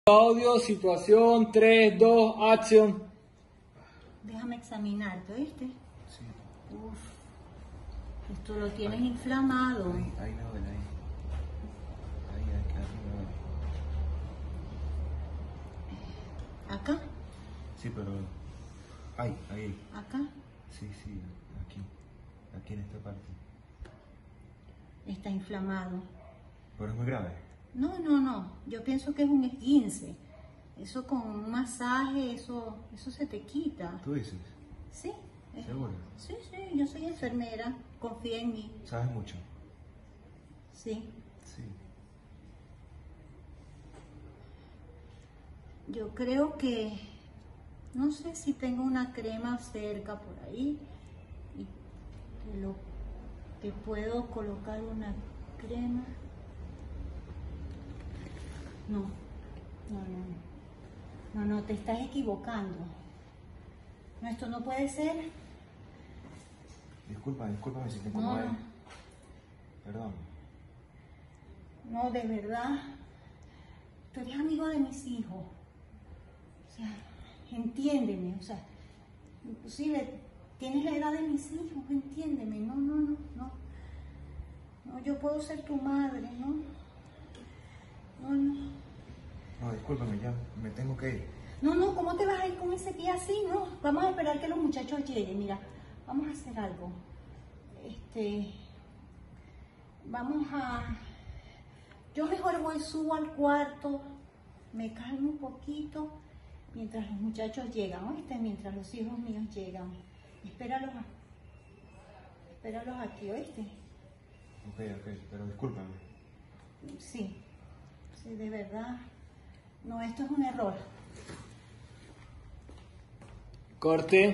Audio, situación, 3, 2, acción. Déjame examinarte, ¿oíste? Sí. Uf, esto lo tienes inflamado. Ahí me duele, ahí. Ahí me duele. ¿Acá? Sí, pero... Ahí. ¿Acá? Sí, aquí en esta parte. Está inflamado. Pero es muy grave. No. Yo pienso que es un esguince. Eso con un masaje, eso se te quita. ¿Tú dices? Sí. ¿Seguro? Sí, yo soy enfermera. Confía en mí. ¿Sabes mucho? Sí. Sí. Yo creo que... No sé si tengo una crema cerca por ahí. Y te puedo colocar una crema. No, te estás equivocando. No, esto no puede ser. Discúlpame si te incomodé. No. Perdón. No, de verdad. Tú eres amigo de mis hijos. O sea, entiéndeme. O sea, inclusive tienes la edad de mis hijos, entiéndeme. No. No, yo puedo ser tu madre, ¿no? No, discúlpame, ya me tengo que ir. No, ¿cómo te vas a ir con ese pie así? No, vamos a esperar que los muchachos lleguen. Mira, vamos a hacer algo. Yo mejor subo al cuarto, me calmo un poquito mientras los muchachos llegan, ¿oíste? Mientras los hijos míos llegan. Espéralos aquí, ¿oíste? Ok, pero discúlpame. Sí, de verdad. No, esto es un error. Corte.